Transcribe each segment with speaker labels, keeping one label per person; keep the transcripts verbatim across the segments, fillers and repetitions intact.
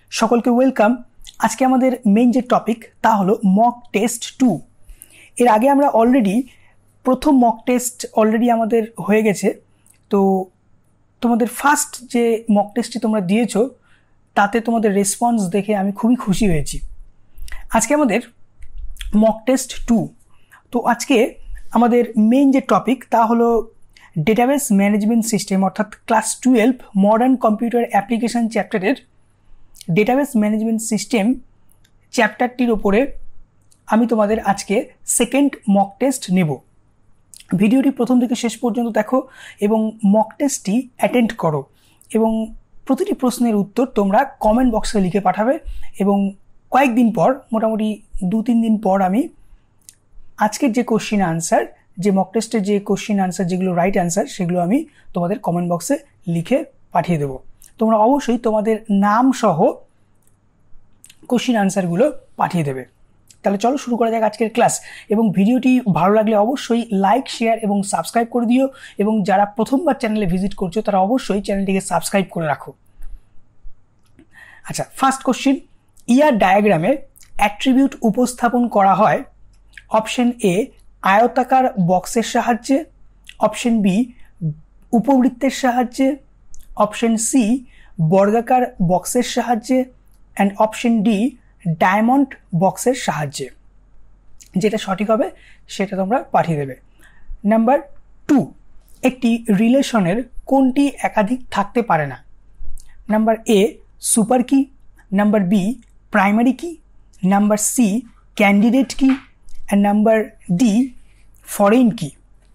Speaker 1: সকলকে ওয়েলকাম। আজকে আমাদের মেইন যে টপিক তা হলো মক টেস্ট টু। এর আগে আমরা অলরেডি প্রথম মক টেস্ট অলরেডি আমাদের হয়ে গেছে। তো তোমাদের ফার্স্ট যে মক টেস্টটি তোমরা দিয়েছো তাতে তোমাদের রেসপন্স দেখে আমি খুবই খুশি হয়েছি। আজকে আমাদের মক টেস্ট টু। তো আজকে আমাদের মেইন যে টপিক তা হলো ডেটাবেস ম্যানেজমেন্ট সিস্টেম, অর্থাৎ class twelve modern computer application চ্যাপ্টারের ডেটাবেস ম্যানেজমেন্ট সিস্টেম চ্যাপ্টারটির ওপরে আমি তোমাদের আজকে সেকেন্ড মক টেস্ট নেব। ভিডিওটি প্রথম থেকে শেষ পর্যন্ত দেখো এবং মক টেস্টটি অ্যাটেন্ড করো এবং প্রতিটি প্রশ্নের উত্তর তোমরা কমেন্ট বক্সে লিখে পাঠাবে এবং কয়েকদিন পর, মোটামুটি দু তিন দিন পর আমি আজকের যে কোশ্চিন আনসার, যে মক টেস্টের যে কোশ্চিন আনসার যেগুলো রাইট অ্যান্সার সেগুলো আমি তোমাদের কমেন্ট বক্সে লিখে পাঠিয়ে দেবো। তোমরা অবশ্যই তোমাদের নাম সহ কোশ্চিন আনসারগুলো পাঠিয়ে দেবে। তাহলে চলো শুরু করা যাক আজকের ক্লাস। এবং ভিডিওটি ভালো লাগলে অবশ্যই লাইক, শেয়ার এবং সাবস্ক্রাইব করে দিও এবং যারা প্রথমবার চ্যানেলে ভিজিট করছো তারা অবশ্যই চ্যানেলটিকে সাবস্ক্রাইব করে রাখো। আচ্ছা, ফার্স্ট কোশ্চিন, ইয়ার ডায়াগ্রামে অ্যাট্রিবিউট উপস্থাপন করা হয় অপশন এ আয়তাকার বক্সের সাহায্যে, অপশন বি উপবৃত্তের সাহায্যে, অপশন সি বর্গাকার বক্সের সাহায্যে অ্যান্ড অপশন ডি ডায়মন্ড বক্সের সাহায্যে। যেটা সঠিক হবে সেটা তোমরা পাঠিয়ে দেবে। নাম্বার টু, একটি রিলেশনের কোনটি একাধিক থাকতে পারে না? Number A super key, number B primary key, number C candidate key and number D foreign key.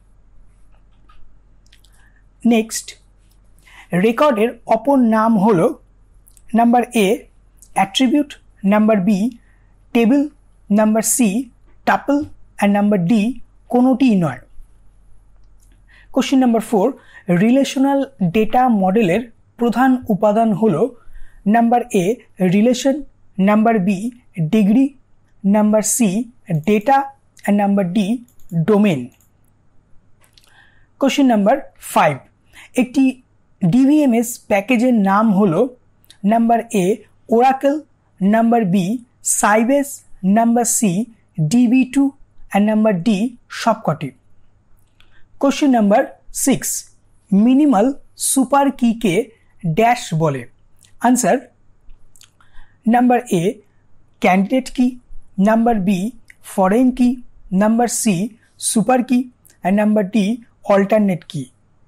Speaker 1: Next, রেকর্ডের অপর নাম হলো number A attribute, number B table, number C tuple and number D কোনোটিই নয়। Question number four, relational data মডেলের প্রধান উপাদান হলো number A relation, number B degree, number C data and number D domain. Question number five, একটি DBMS প্যাকেজের নাম হলো number A Oracle, number B Sybase, number C DB two and number D সবকটি। Question number six, minimal super কিকে dash বলে? Answer, number A candidate key, number B foreign key, number C super key and number D alternate key.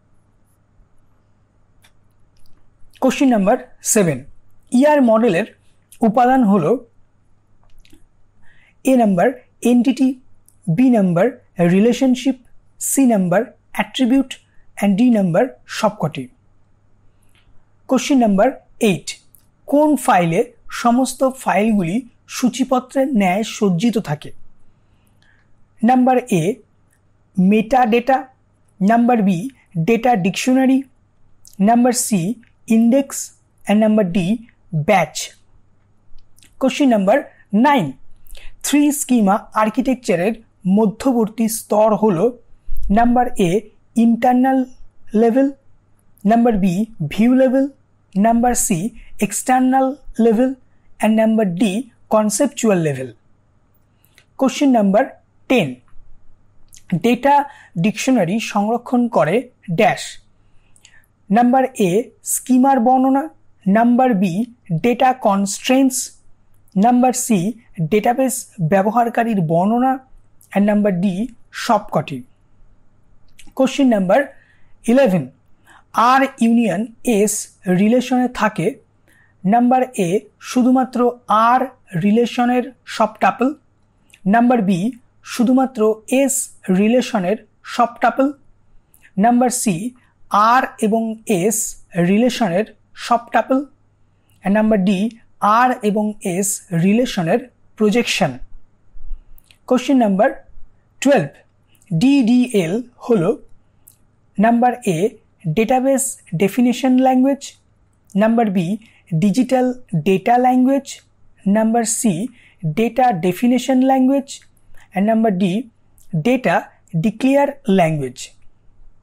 Speaker 1: Question number seven, ER মডেলের উপাদান হলো A number entity, B number relationship, C number attribute and D number সবকটি। Question number eight, কোন ফাইলে সমস্ত ফাইলগুলি সূচিপত্রের ন্যায় সজ্জিত থাকে? Number A meta data, number B data dictionary, number C index and number D batch. Question number nine, three schema আর্কিটেকচারের মধ্যবর্তী স্তর হলো number A internal level, number B view level, number C external level and number D conceptual level. Question number ten, data dictionary সংরক্ষণ করে dash? Number A স্কিমার বর্ণনা, number B data constraints, number C database ব্যবহারকারীর বর্ণনা and number D সবকটি। Question number eleven, আর union S রিলেশনে থাকে? Number A শুধুমাত্র আর রিলেশনের সব টাপল, নাম্বার বি শুধুমাত্র এস রিলেশনের সব টাপল, নাম্বার সি আর এবং এস রিলেশনের সব tuple and number D R এবং এস রিলেশনের প্রজেকশন। কোশ্চেন নাম্বার টুয়েলভ, ডিডিএল হলো number A database definition language, number B digital data language, number C data definition language and number D data declare language.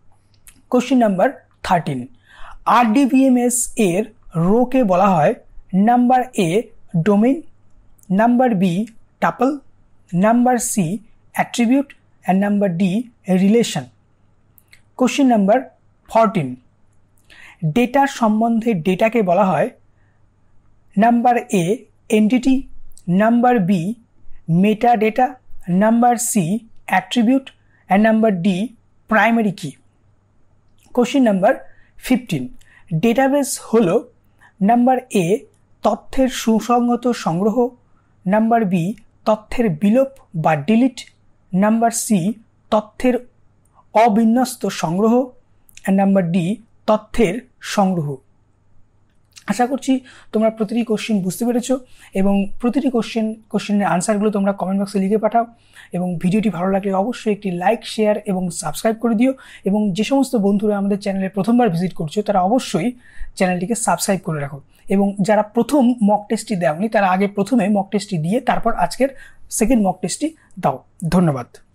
Speaker 1: Question number thirteen, RDBMS এর রোকে বলা হয় number A domain, number B tuple, number C attribute and number D relation. Question number fourteen, ডেটার সম্বন্ধে ডেটাকে বলা হয় number A entity, number B meta data, number C attribute and number D primary key. Question number fifteen, database হলো number A তথ্যের সুসংগত সংগ্রহ, number B তথ্যের বিলোপ বা ডিলিট, নাম্বার সি তথ্যের অবিন্যস্ত সংগ্রহ অ্যান্ড নাম্বার ডি তথ্যের সংগ্রহ। আশা করছি তোমরা প্রতিটি কোশ্চেন বুঝতে পেরেছো এবং প্রতিটি কোশ্চেন কোশ্চেনের আনসারগুলো তোমরা কমেন্ট বক্সে লিখে পাঠাও এবং ভিডিওটি ভালো লাগলে অবশ্যই একটি লাইক, শেয়ার এবং সাবস্ক্রাইব করে দিও এবং যে সমস্ত বন্ধুরা আমাদের চ্যানেলে প্রথমবার ভিজিট করছো তারা অবশ্যই চ্যানেলটিকে সাবস্ক্রাইব করে রাখো এবং যারা প্রথম মক টেস্টটি দেওনি তারা আগে প্রথমে মক টেস্টটি দিয়ে তারপর আজকের সেকেন্ড মক টেস্টটি দাও। ধন্যবাদ।